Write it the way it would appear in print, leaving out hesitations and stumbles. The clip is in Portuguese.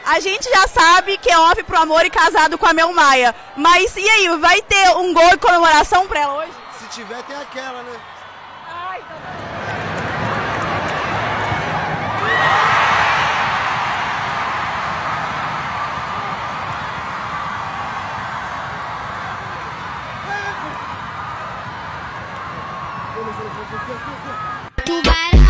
A gente já sabe que é off pro amor e casado com a Mel Maia. Mas e aí, vai ter um gol de comemoração pra ela hoje? Se tiver, tem aquela, né? Ai, tá bom. Tubarão.